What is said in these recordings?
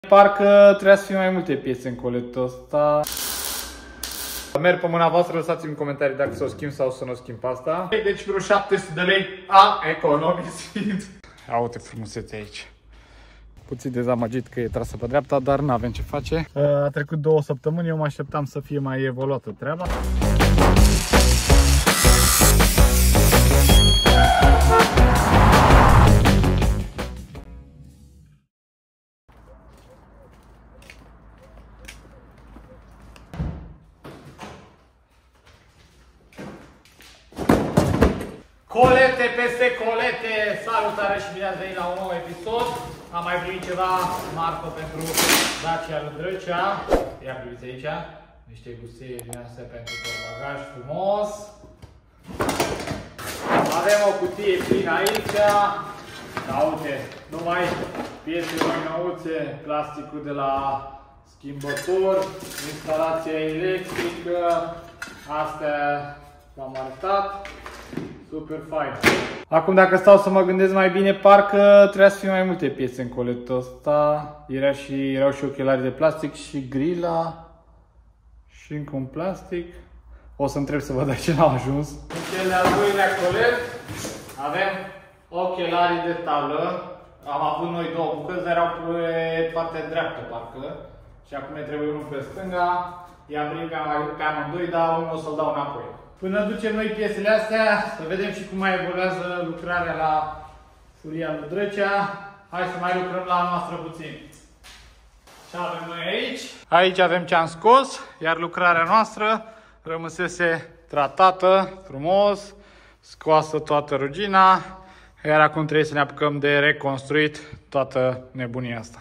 Parcă trebuia să fie mai multe piese în colectul ăsta. Merg pe mâna voastră, lăsați-mi în comentarii dacă să o schimb sau să nu o schimb pe asta. Deci vreo 700 de lei a economisit. Ia uite frumusețe aici. Puțin dezamăgit că e trasă pe dreapta, dar nu avem ce face. A trecut 2 săptămâni, eu mă așteptam să fie mai evoluată treaba. Colete peste colete! Salutare și bine ați venit la un nou episod. Am mai primit ceva marfă pentru Dacia lui Drăcea. Ia priviți aici, niște gustii din astea pentru portbagaj frumos. Avem o cutie plină aici. Da, uite, numai piese mai nouțe, plasticul de la schimbător, instalația electrică, astea v-am arătat. Super fain. Acum dacă stau să mă gândesc mai bine, parcă trebuia să fie mai multe piese în colectul ăsta. Erau și ochelari de plastic și grila și încă un plastic. O să întreb să văd de ce n-au ajuns. În cel de-al doilea colet avem ochelarii de tablă. Am avut noi 2 bucăți, dar erau pe partea dreaptă parcă. Și acum ne trebuie unul pe stânga. I-am primit pe amândoi, dar unul o să-l dau înapoi. Până ducem noi piesele astea, să vedem și cum mai evoluează lucrarea la furia lui Drăcea. Hai să mai lucrăm la noastră puțin. Ce avem noi aici? Aici avem ce am scos, iar lucrarea noastră rămăsese tratată frumos, scoasă toată rugina, iar acum trebuie să ne apucăm de reconstruit toată nebunia asta.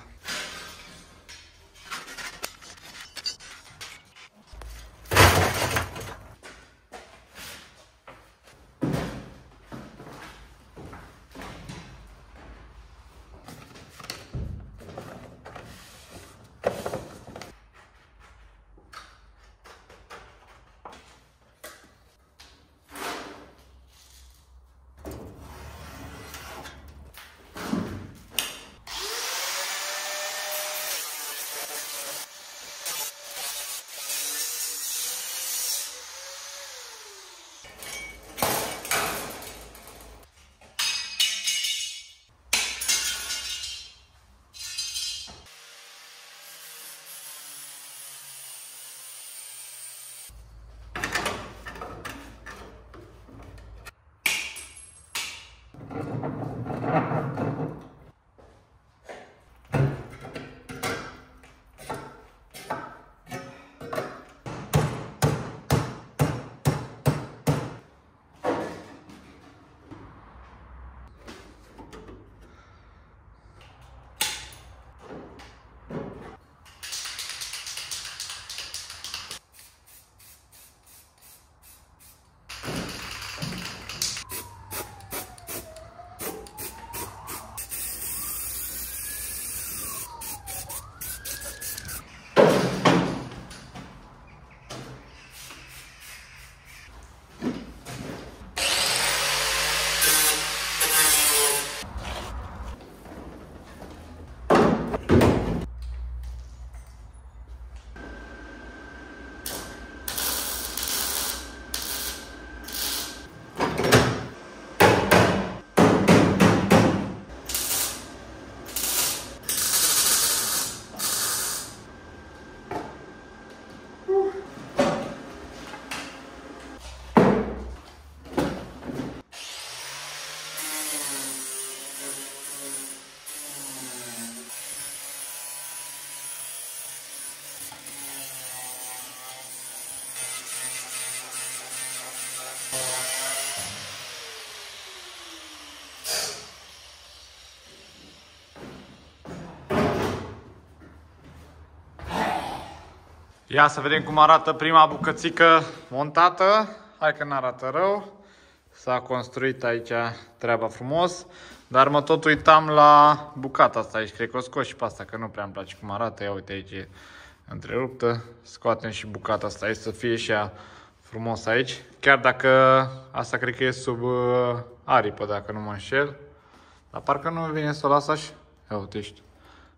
Ia să vedem cum arată prima bucățică montată. Hai că n-arată rău. S-a construit aici treaba frumos. Dar mă tot uitam la bucata asta aici. Cred că o scos și pe asta, că nu prea îmi place cum arată. Ia uite aici e întreruptă. Scoatem și bucata asta aici să fie și ea frumos aici. Chiar dacă asta cred că e sub aripă, dacă nu mă înșel. Dar parcă nu vine să o las așa. Ia uite aici.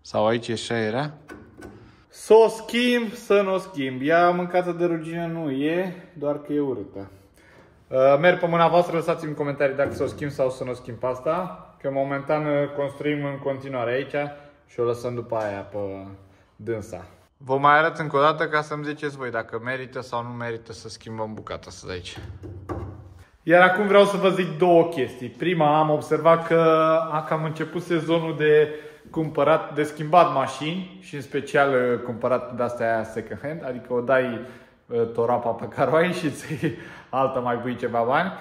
Sau aici e și aerea. Să o schimb, să nu o schimb. Ea mâncată de rugină nu e, doar că e urâtă. Merg pe mâna voastră, lăsați-mi în comentarii dacă să o schimb sau să nu o schimb pe asta. Că momentan construim în continuare aici și o lăsăm după aia pe dânsa. Vă mai arăt încă o dată ca să-mi ziceți voi dacă merită sau nu merită să schimbăm bucata asta de aici. Iar acum vreau să vă zic două chestii. Prima, am observat că a cam început sezonul de schimbat mașini și în special cumpărat de astea second hand, adică o dai torapa pe care o ai și îți iei alta, mai pui ceva bani.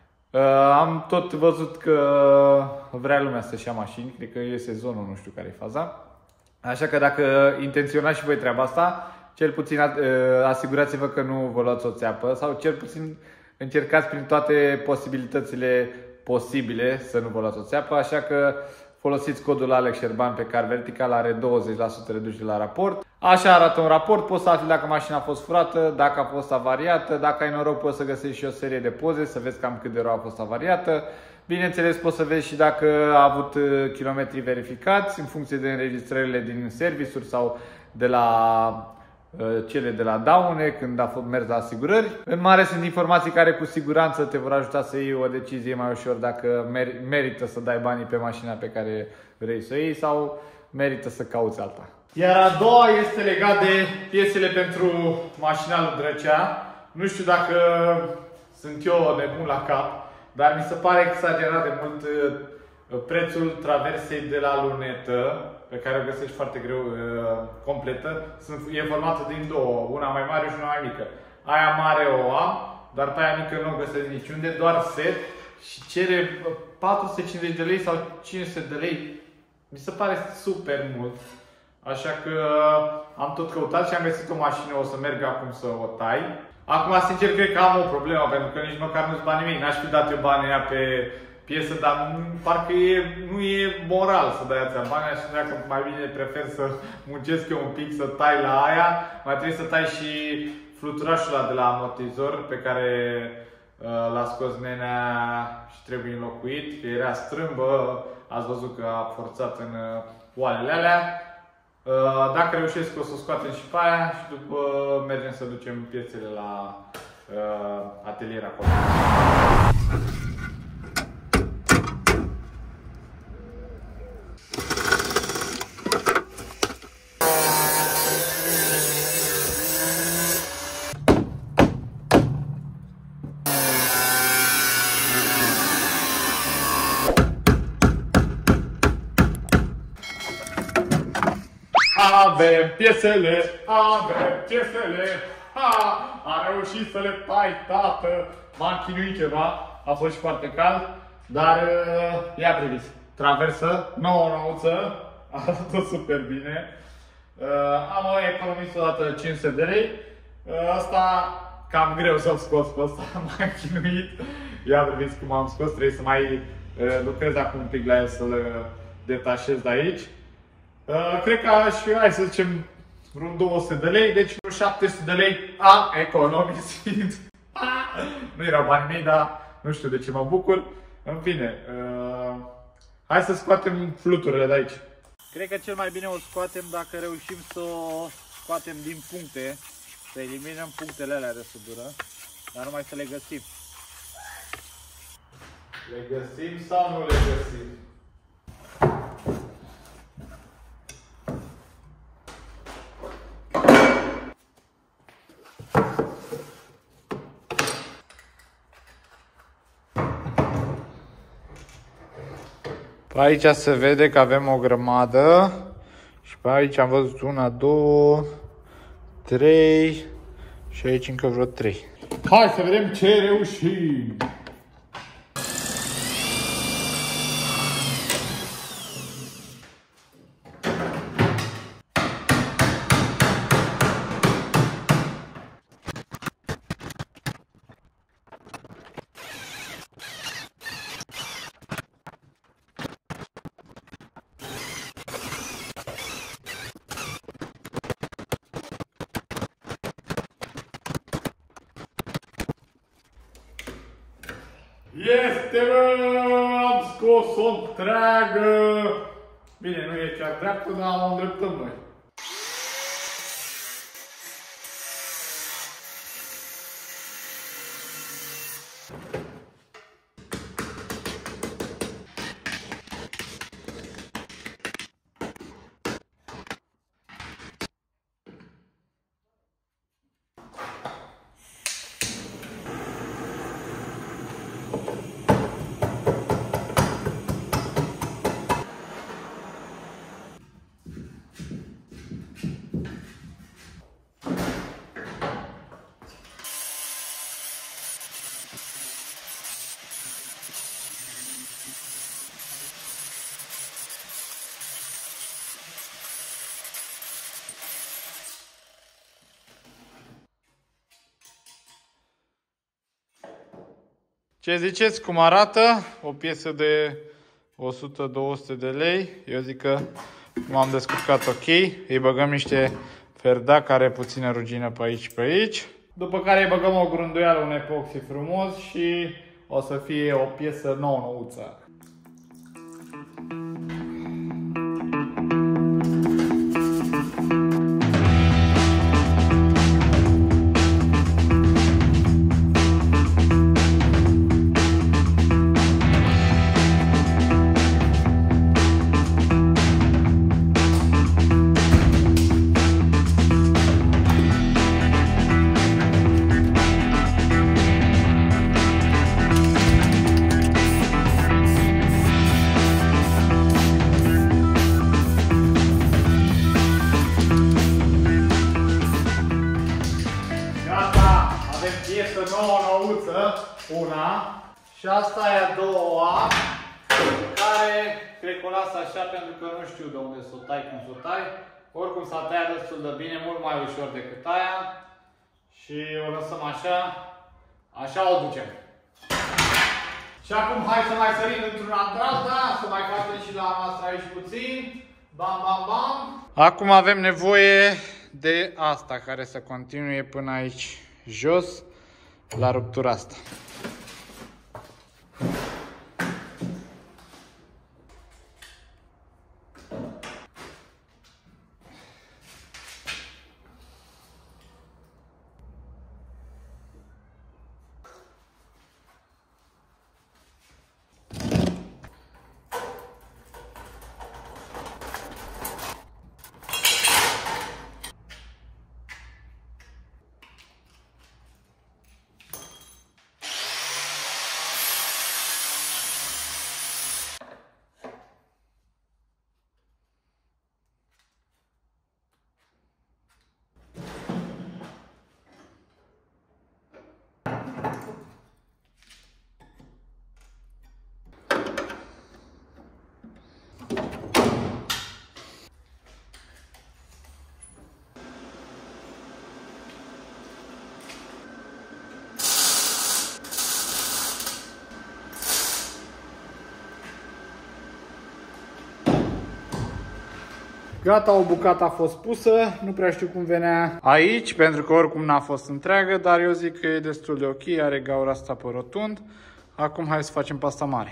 Am tot văzut că vrea lumea să-și ia mașini, cred că e sezonul, nu știu care e faza. Așa că dacă intenționați și voi treaba asta, cel puțin asigurați-vă că nu vă luați o țeapă sau cel puțin încercați prin toate posibilitățile posibile să nu vă luați o țeapă. Așa că folosiți codul Alex Șerban pe Car Vertical, are 20% reducere la raport. Așa arată un raport, poți să afli dacă mașina a fost furată, dacă a fost avariată, dacă ai noroc poți să găsești și o serie de poze, să vezi cam cât de rău a fost avariată. Bineînțeles poți să vezi și dacă a avut kilometri verificați în funcție de înregistrările din servisuri sau de la cele de la daune când a fost mers la asigurări. În mare sunt informații care cu siguranță te vor ajuta să iei o decizie mai ușor dacă merită să dai banii pe mașina pe care vrei să o iei sau merită să cauți alta. Iar a doua este legat de piesele pentru mașina lui Drăcea. Nu știu dacă sunt eu nebun la cap, dar mi se pare exagerat de mult prețul traversei de la lunetă, pe care o găsești foarte greu completă. E formată din două, una mai mare și una mai mică. Aia mare o am, dar pe aia mică nu o găsesc niciunde, doar set și cere 450 de lei sau 500 de lei. Mi se pare super mult. Așa că am tot căutat și am găsit o mașină, o să merg acum să o tai. Acum, sincer, cred că am o problemă, pentru că nici măcar nu-ți bani nimic. N-aș fi dat eu banii aia pe piesă, dar parcă nu e moral să dai ația bani, așa că mai bine prefer să muncesc eu un pic, să tai la aia. Mai trebuie să tai și fluturașul ăla de la amortizor, pe care l-a scos nenea și trebuie înlocuit, că era strâmbă, ați văzut că a forțat în oalele alea. Dacă reușesc o să o scoatem și pe aia și după mergem să ducem piesele la atelier acolo. Avem piesele, a reușit să le tai, tată. M-am chinuit ceva, a fost și foarte cald, dar ia priviți. Traversă, nouă nouță, arată super bine. Am economis o dată 500 de lei. Asta cam greu să-l scos pe ăsta, m-am chinuit. Ia priviți cum am scos, trebuie să mai lucrez acum un pic la el să-l detașez de aici. Cred că și hai să zicem vreun 200 de lei, deci vreo 700 de lei am economisit. Nu erau banii mei, dar nu știu de ce mă bucur. În fine, hai să scoatem fluturile de aici. Cred că cel mai bine o scoatem dacă reușim să o scoatem din puncte, să eliminăm punctele alea de sudură, dar numai să le găsim. Le găsim sau nu le găsim? Pe aici se vede că avem o grămadă și pe aici am văzut 1, 2, 3 și aici încă vreo 3. Hai să vedem ce reușim! Este, bă! Am scos-o întreagă! Bine, nu e chiar dreaptă, dar o îndreptăm noi. Ce ziceți? Cum arată? O piesă de 100-200 de lei. Eu zic că m-am descurcat ok. Îi băgăm niște ferdac care puțină rugină pe aici pe aici. După care îi băgăm o grânduială, un epoxy frumos și o să fie o piesă nouă-nouță. Piesă nouă-nouță, una, și asta e a doua, care cred că o las așa pentru că nu știu de unde să o tai, cum să o tai. Oricum s-a tăiat destul de bine, mult mai ușor decât aia. Și o lăsăm așa, așa o ducem. Și acum hai să mai sărim într-una într-alta, să mai facem și la noastră aici puțin. Bam, bam, bam. Acum avem nevoie de asta care să continue până aici jos, la ruptura asta. Gata, o bucată a fost pusă, nu prea știu cum venea aici, pentru că oricum n-a fost întreagă, dar eu zic că e destul de ok, are gaura asta pe rotund. Acum hai să facem pasta mare.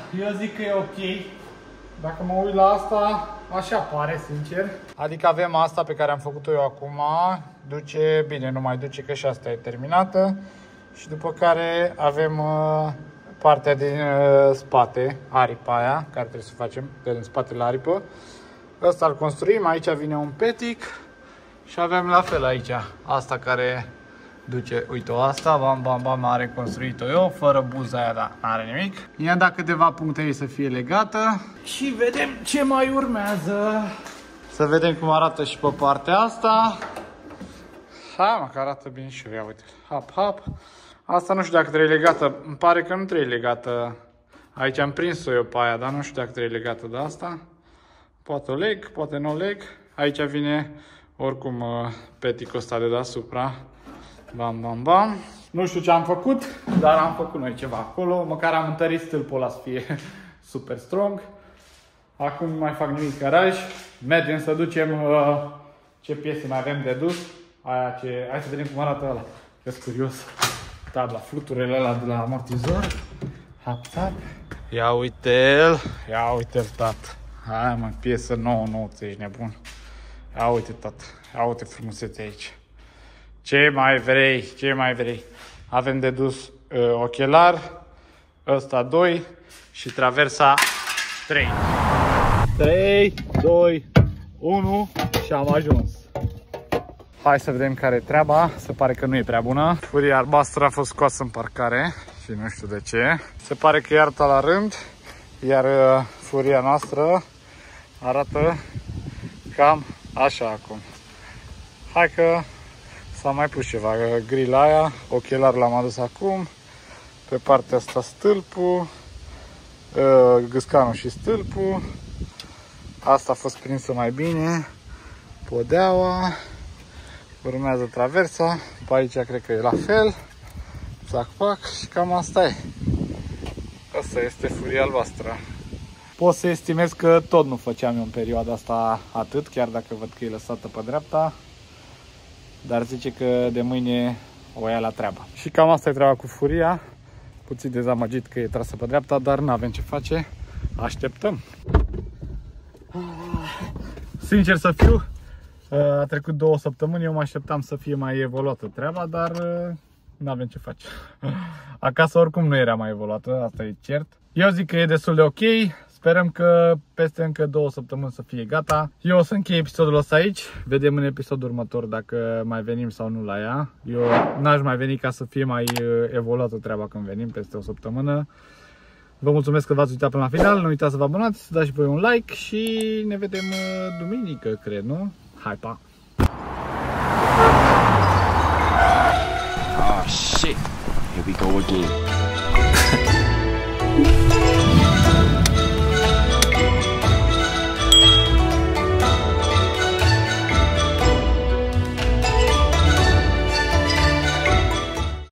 eu zic că e ok. Dacă mă uit la asta, așa pare, sincer. Adică avem asta pe care am făcut-o eu acum. Duce, bine, nu mai duce, că și asta e terminată. Și după care avem partea din spate, aripa aia, care trebuie să facem, din spatele aripă. Ăsta îl construim, aici vine un petic. Și avem la fel aici, asta care duce, uite-o asta, bam, bam, bam, am reconstruit-o eu, fără buza aia, dar n-are nimic. I-a dat câteva puncte ei să fie legată. Și vedem ce mai urmează. Să vedem cum arată și pe partea asta. Hai mă, că arată bine și eu, ia uite, hap, hap. Asta nu știu dacă trebuie legată, îmi pare că nu trebuie legată. Aici am prins-o eu pe aia, dar nu știu dacă trebuie legată de asta. Poate o leg, poate nu o leg. Aici vine oricum peticul ăsta de deasupra. Bam, bam, bam. Nu știu ce am făcut, dar am făcut noi ceva acolo. Măcar am întărit stâlpul ăla să fie super strong. Acum nu mai fac nimic în garaj. Mergem să ducem ce piese mai avem de dus. Aia ce... Hai să vedem cum arată ăla. Că-s curios. Tabla, fluturile ăla de la amortizor. Hap, hap. Ia uite-l. Ia uite-l, tată. Hai mă, piesă nouă, ești nebun. Ia uite, tată. Ia uite frumusețe aici. Ce mai vrei? Ce mai vrei? Avem de dus ochelar, ăsta 2 și traversa 3. 3, 2, 1 și am ajuns. Hai să vedem care e treaba. Se pare că nu e prea bună. Furia albastră a fost scoasă în parcare și nu știu de ce. Se pare că e iarta la rând, iar furia noastră arată cam așa acum. Hai că s-a mai pus ceva, grila aia, ochelarul l-am adus acum, pe partea asta stâlpul, gâscanul și stâlpul, asta a fost prinsă mai bine, podeaua, urmează traversa, pe aici cred că e la fel, zac-pac și cam asta e. Asta este furia albastră. Pot să estimez că tot nu făceam eu în perioada asta atât, chiar dacă văd că e lăsată pe dreapta. Dar zice că de mâine o ia la treabă. Și cam asta e treaba cu furia. Puțin dezamăgit că e trasă pe dreapta, dar nu avem ce face. Așteptăm. Sincer să fiu, a trecut 2 săptămâni, eu mă așteptam să fie mai evoluată treaba, dar nu avem ce face. Acasă oricum nu era mai evoluată, asta e cert. Eu zic că e destul de ok. Sperăm că peste încă 2 săptămâni să fie gata. Eu o să închei episodul ăsta aici. Vedem în episodul următor dacă mai venim sau nu la ea. Eu n-aș mai veni ca să fie mai evoluată treaba când venim peste 1 săptămână. Vă mulțumesc că v-ați uitat până la final. Nu uitați să vă abonați, să dați și voi un like și ne vedem duminică, cred, nu? Hai, pa! Oh shit, here we go again.